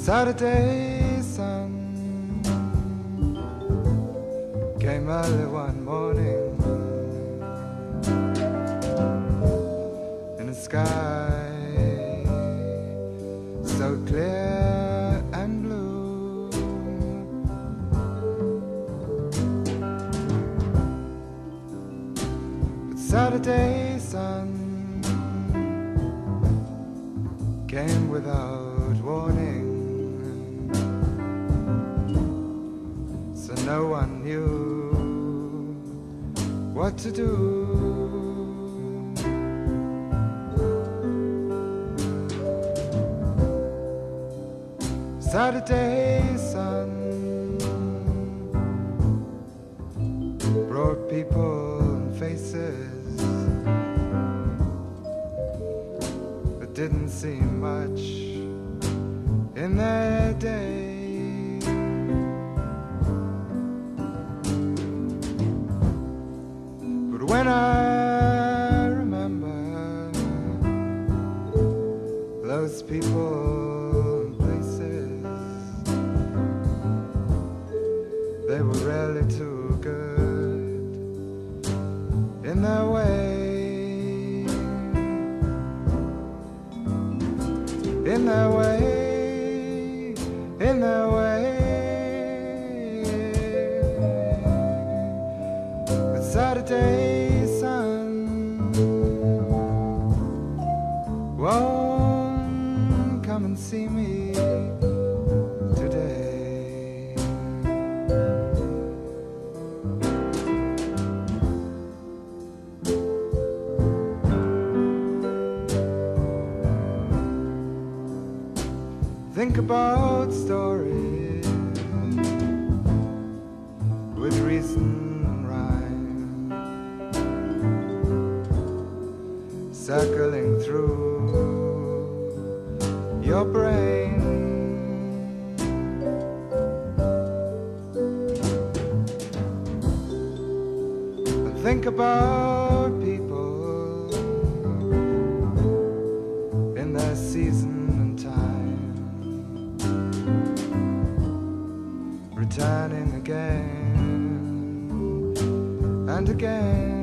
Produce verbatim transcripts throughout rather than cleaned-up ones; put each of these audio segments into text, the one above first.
Saturday sun came early one morning in a sky so clear and blue. But Saturday sun came without warning, so no one knew what to do. Saturday sun brought people and faces, but didn't seem much in their day. But when I remember those people and places, they were really too good in their way, in their way, in their way. But Saturday sun won't come and see me today. Think about stories with reason and rhyme, circling through your brain. And think about people in their season and time, returning again and again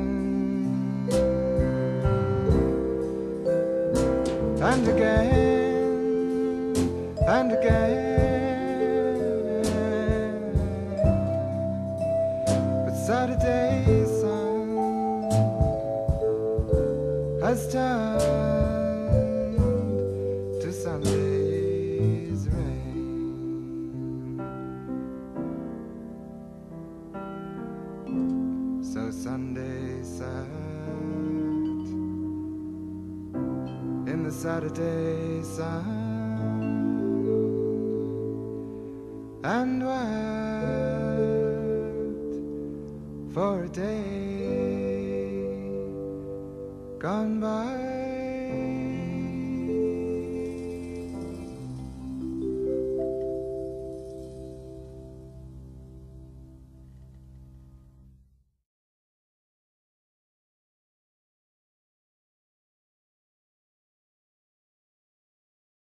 and again and again. But Saturday sun has turned to Sunday's rain. So Sunday sat in the Saturday sun and wept for a day gone by.